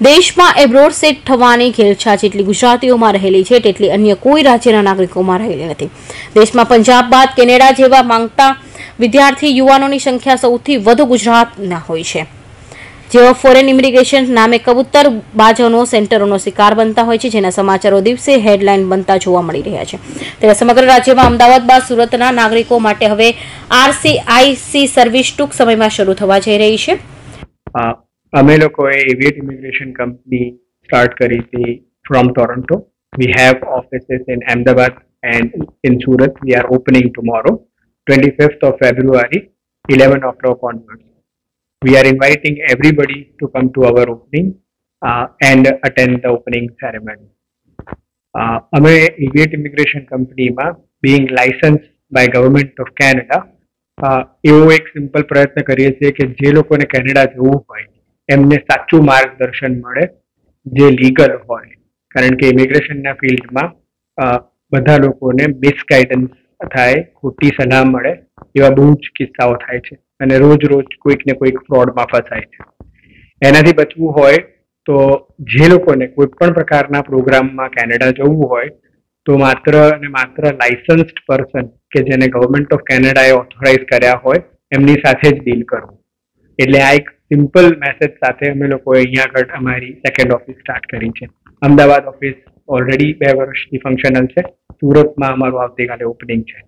દેશમાં abroad set થવાની ખેલછા જેટલી ગુજરાતીઓમાં રહેલી છે તેટલી અન્ય કોઈ રાજ્યના નાગરિકોમાં રહેલી નથી. દેશમાં પંજાબ બાદ કેનેડા જેવા માંગતા વિદ્યાર્થી યુવાનોની સંખ્યા સૌથી વધુ ગુજરાતના હોય છે, જેઓ ફોરેન ઇમિગ્રેશન નામે કબૂતર બાજોનો સેન્ટરોનો શિકાર બનતા હોય છે, જેના સમાચારો દિવસે હેડલાઇન બનતા જોવા મળી રહ્યા છે. ત્યારે સમગ્ર રાજ્યમાં અમદાવાદ બાદ સુરતના નાગરિકો માટે હવે આર.સ આઈ.સ સર્વિસ ટૂંક સમયમાં શરૂ થવા જઈ રહી છે. અમે લોકોએ એવિએટ ઇમિગ્રેશન કંપની સ્ટાર્ટ કરી હતી from Toronto. We have offices in Ahmedabad and in Surat. We are opening tomorrow, 25th of February, 11 o'clock onwards. We are inviting everybody to come to our opening and attend the opening ceremony. અમે Aviate immigration કંપનીમાં being licensed by Government of Canada એવો એક simple પ્રયત્ન કરીએ છીએ કે જે લોકોને કેનેડા જવું હોય એમને સાચું માર્ગદર્શન મળે જે લીગલ હોય, કારણ કે ઇમિગ્રેશનના ફિલ્ડમાં બધા લોકોને મિસગાઈડન્સ થાય, ખોટી સલાહ મળે એવા બહુ જ કિસ્સાઓ થાય છે અને રોજ કોઈક ને કોઈક ફ્રોડમાં ફસાય છે. એનાથી બચવું હોય તો જે લોકોને કોઈ પણ પ્રકારના પ્રોગ્રામમાં કેનેડા જવું હોય તો માત્ર અને માત્ર લાઇસન્સ્ડ પર્સન કે જેને ગવર્મેન્ટ ઓફ કેનેડાએ ઓથોરાઇઝ કર્યા હોય એમની સાથે જ ડીલ કરવું. એટલે આ એક સિમ્પલ મેસેજ સાથે અમે લોકોએ અહીંયા આગળ અમારી સેકન્ડ ઓફિસ સ્ટાર્ટ કરી છે. અમદાવાદ ઓફિસ ઓલરેડી 2 વર્ષથી ફંક્શનલ છે. સુરતમાં અમારું આવતીકાલે ઓપનિંગ છે.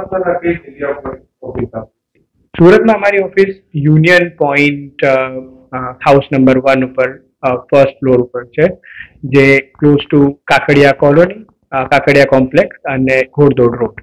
સુરતમાં અમારી office union point house number 1 ઉપર ફર્સ્ટ ફ્લોર ઉપર છે, જે close to Kakadiya colony, Kakadiya complex અને ઘોડદોડ રોડ.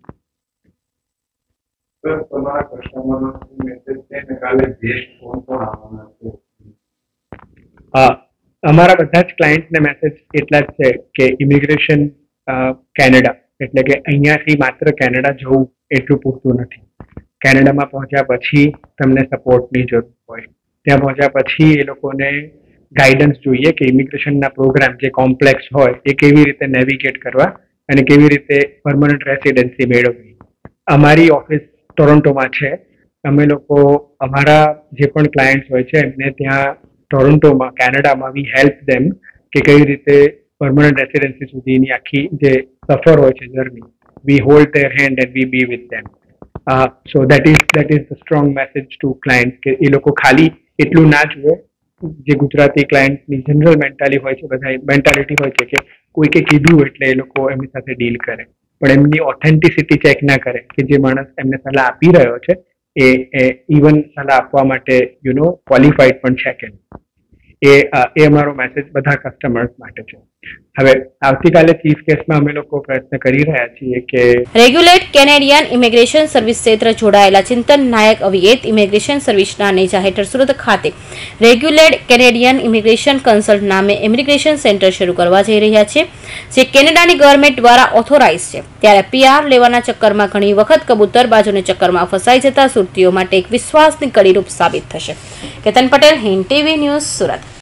અમારા બધા જ ક્લાયન્ટને મેસેજ એટલા જ છે કે ઇમિગ્રેશન કેનેડા એટલે કે અહીંયાથી માત્ર કેનેડા જવું એટલું પૂરતું નથી. કેનેડામાં પહોંચ્યા પછી તમને સપોર્ટની જરૂર હોય. ત્યાં પહોંચ્યા પછી એ લોકોને ગાઈડન્સ જોઈએ કે ઇમિગ્રેશનના પ્રોગ્રામ જે કોમ્પ્લેક્સ હોય એ કેવી રીતે નેવિગેટ કરવા અને કેવી રીતે પરમનન્ટ રેસિડેન્સી મેળવવી. અમારી ઓફિસ ટોરન્ટોમાં છે. અમે લોકો અમારા જે પણ ક્લાયન્ટ્સ હોય છે એમને ત્યાં ટોરન્ટોમાં કેનેડામાં વી હેલ્પ ધેમ કે કઈ રીતે પરમનન્ટ રેસિડેન્સી સુધીની આખી જે સફર હોય છે journey, we hold their hand and we be with them. So that is the strong message to client કે એ લોકો ખાલી એટલું ના જુએ. જે ગુજરાતી ક્લાયન્ટની જનરલ મેન્ટાલિટી હોય છે કે કોઈકે કીધું એટલે એ લોકો એમની સાથે ડીલ કરે, પણ એમની ઓથેન્ટિસિટી ચેક ના કરે કે જે માણસ એમને સલાહ આપી રહ્યો છે એ ઇવન સલાહ આપવા માટે ક્વોલિફાઈડ પણ છે કે એ અમારો મેસેજ બધા કસ્ટમર્સ માટે છે. હવે આવતીકાલે ચીફ કેસમાં અમે લોકો પ્રયત્ન કરી રહ્યા છીએ કે રેગ્યુલેટ કેનેડિયન ઇમિગ્રેશન સર્વિસ ક્ષેત્ર જોડાયેલા ચિંતન નાયક અવિએત ઇમિગ્રેશન સર્વિસના નેજા હેઠળ સુરત ખાતે રેગ્યુલેટ કેનેડિયન ઇમિગ્રેશન કન્સલ્ટ નામે ઇમિગ્રેશન સેન્ટર શરૂ કરવા જઈ રહ્યા છે, જે કેનેડાની ગવર્મેન્ટ દ્વારા ઓથોરાઇઝ છે. ત્યારે PR લેવાના ચક્કરમાં ઘણી વખત કબૂતરબાજોને ચક્કરમાં ફસાઈ જતા સુરતીઓ માટે એક વિશ્વાસની કડીરૂપ સાબિત થશે. Ketan Patel, Hind TV news, Surat.